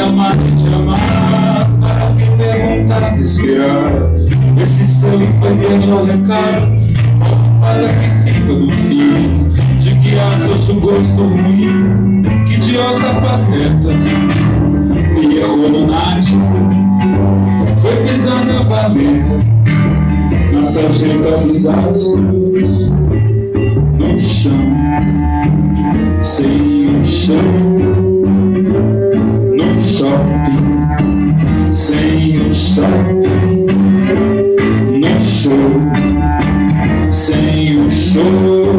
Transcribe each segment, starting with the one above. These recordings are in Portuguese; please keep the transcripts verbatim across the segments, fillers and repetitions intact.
amar de te amar. Para quem perguntar, respirar. Esse selo foi beijo ao recado. Uma faca que fica no fim. De que associa o gosto ruim. Que idiota pateta. Pierrot lunático. Foi pisar na valeta. Na sarjeta dos astros. No chão. Sem um chão. No shopping, sem um shopping, no show, sem um show.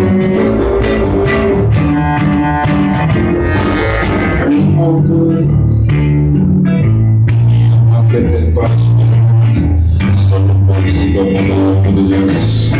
Um ou dois, minha máscara é baixo, só não pode se tomar no mundo de antes.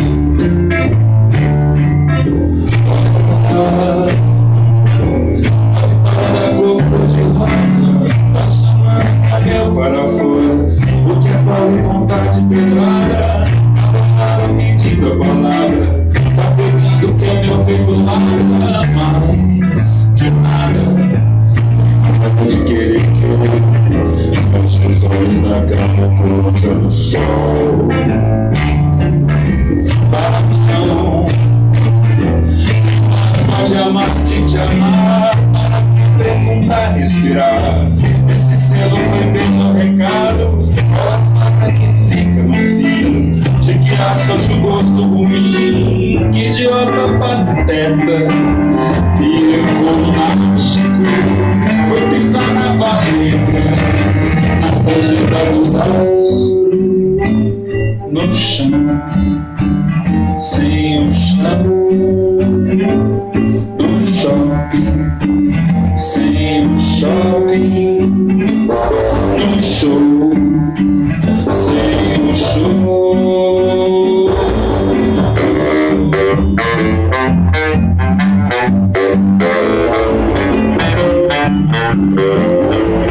Para fora, o que é pau e vontade pedrada. Nada pedindo a palavra. Tá pegando o que é meu feito larga. Mais que nada. Nada de querer, querer. Fecha os olhos na cama, curta no sol. Para mim não. Pode amar, de te amar. Para me perguntar, respirar. Esse selo foi beijo ao recado. Aquela faca que fica no fim. De que associa o gosto ruim. Que idiota pateta. Pierrot lunático. Foi pisar na valeta. Na sarjeta dos astros. No chão. Sem um chão. No shopping. Sem um shopping. No show. Sem um show. Thank you.